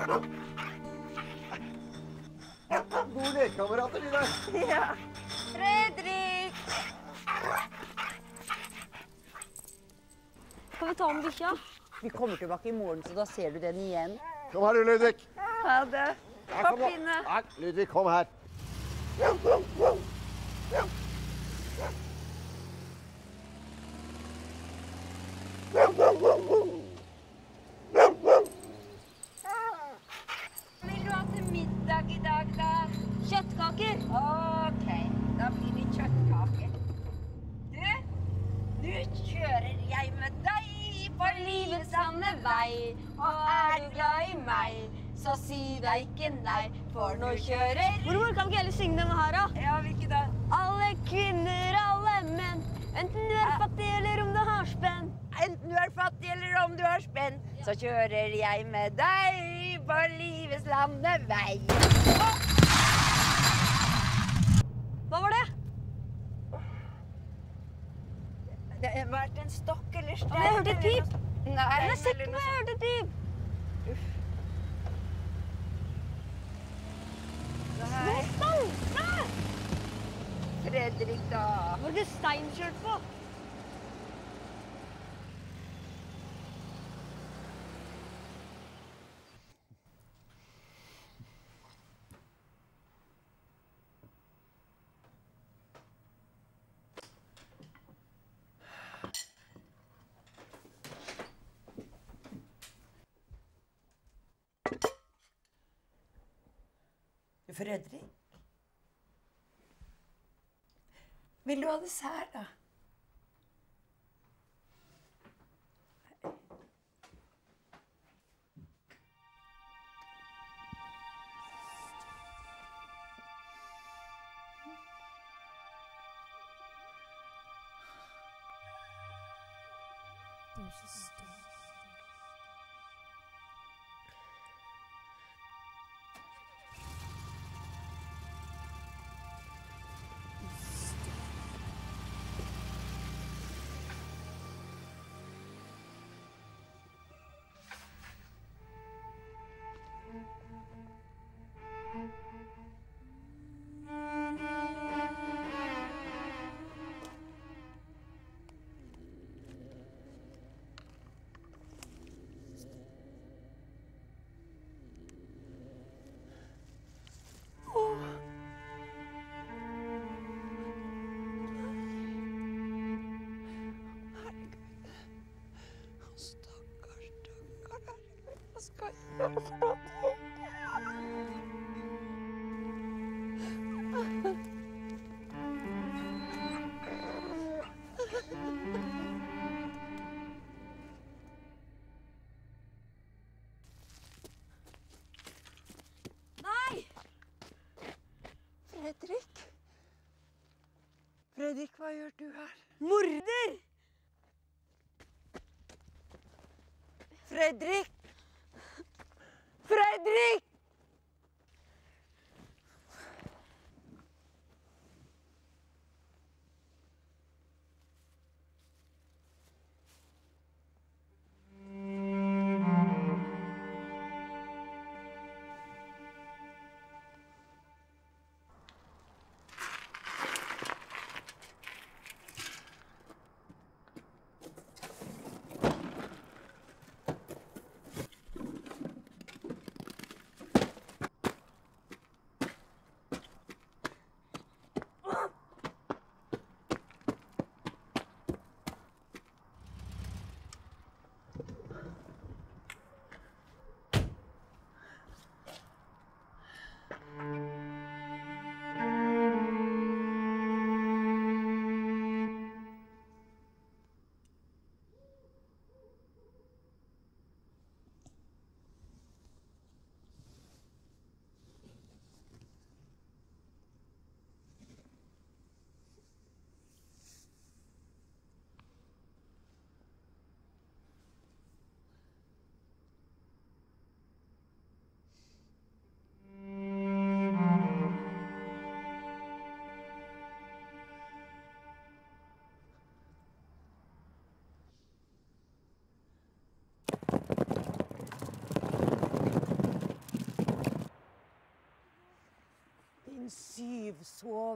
Gode lekekamerater, de der. Ja. Fredrik! Kan vi ta med bikkja? Vi kommer tilbake i morgen, så da ser du den igjen. Kom her, du, Ludvig. Ha det. Ja, kom nå. Pappine. Nei, Ludvig, kom her. Vil du ha til middag i dag, da? Kjøttkaker. Ok, da blir det kjøttkaker. Du, nå kjører jeg med deg på livets lange vei. Og er du glad i meg, så si deg ikke nei, for nå kjører... Mormor, kan ikke heller synge denne her, da? Ja, hvilke da? Alle kvinner, alle menn, enten du er fattig eller om du har spenn. Enten du er fattig eller om du har spenn, så kjører jeg med deg på livets lange vei. Hva var det? Det har vært en stokk eller stein. Jeg hørte et pip. Nei, Jeg er sikker på at jeg hørte et pip. Nei. Fredrik, da. Var det Stein kjørt på? Fredrik? Vil du ha dessert, da? Fredrik, hva gjør du her? Morder! Fredrik! Fredrik!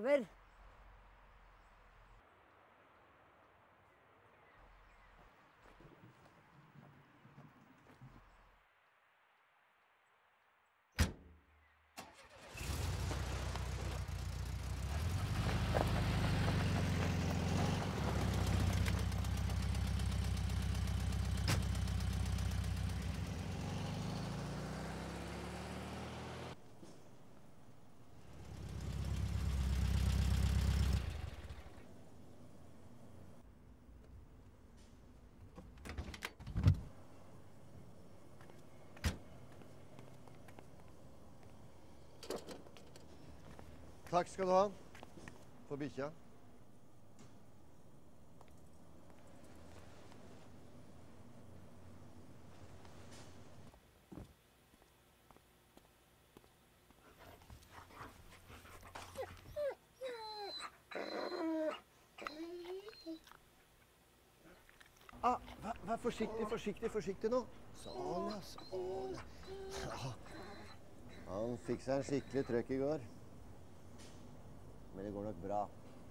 over. Takk skal du ha for bikkja. Vær forsiktig nå. Sånn, ja, sånn. Ja. Han fikk seg en skikkelig trøkk i går. Men det går nok bra.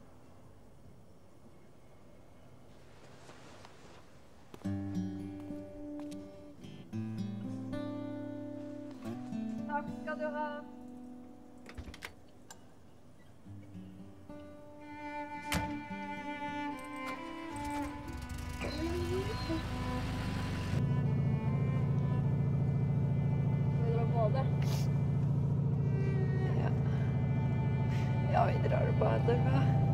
Takk skal du ha. Vil dere bade? Ja, vi drar og bader, hva?